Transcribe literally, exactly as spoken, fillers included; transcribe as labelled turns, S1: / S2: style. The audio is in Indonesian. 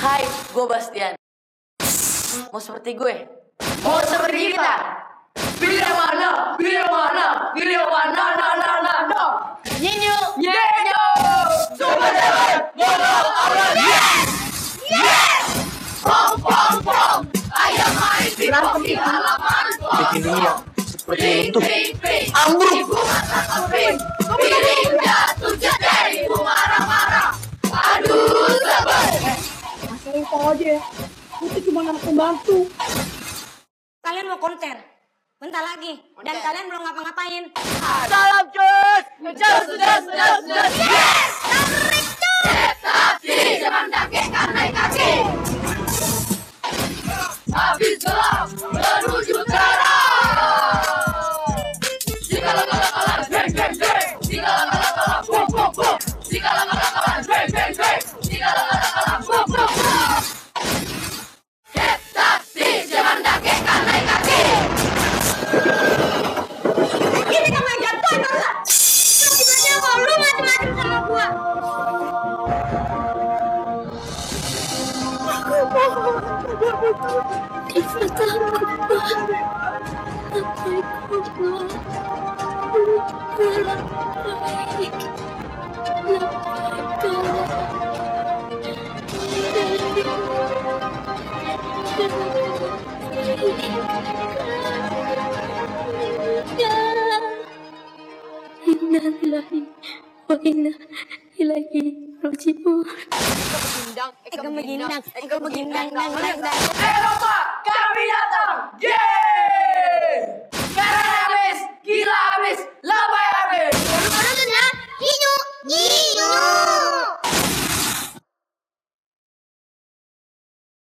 S1: Hai, gue Bastian. Mau seperti gue? Mau seperti kita? Pilih yang mana? Pilih yang mana? Pilih yang mana? No, no, no, no. Nyinyu. Yenyo. Super Seven. Bola Awan. Yes. Yes. Pom, pom, pom. Ayo main di pom di halaman pom.
S2: Bikin dia seperti itu.
S1: Ambruk. Ibu masak keping. Pilih jatuh jadi. Ibu marah-marah. Aduh, sabar.
S3: Masalah itu aja ya. Itu cuma anak pembantu.
S4: Kalian mau konser? Bentar lagi. Dan kalian belum ngapa-ngapain.
S1: Salam cus. Cus, cus, cus, cus. Yes.
S4: Tarik cus.
S1: Tapi jangan kakek naik kaki. Habis gelap menuju terang. Sigala-gala-gala, jeng, jeng, jeng. Sigala-gala-gala, bum, bum, bum. Sigala-gala-gala, jeng, jeng, jeng. Sigala-gala-gala, bum, bum, bum. Yes, tapi jangan kakek naik kaki.
S4: Ini kamu yang jatuh, Nora. Gimana kalau lu macem-macem sama gua?
S5: Kita takut, Pak. Tapi Bapak bergerak baik. Innalillahi wa inna ilaihi raji'un.
S4: Eka begindang, eka begindang, dang, dang, dang.
S1: Eropa, kami datang. Yeay! Keren habis, gila habis, labai habis.
S4: Orang-orang hijau, hijau.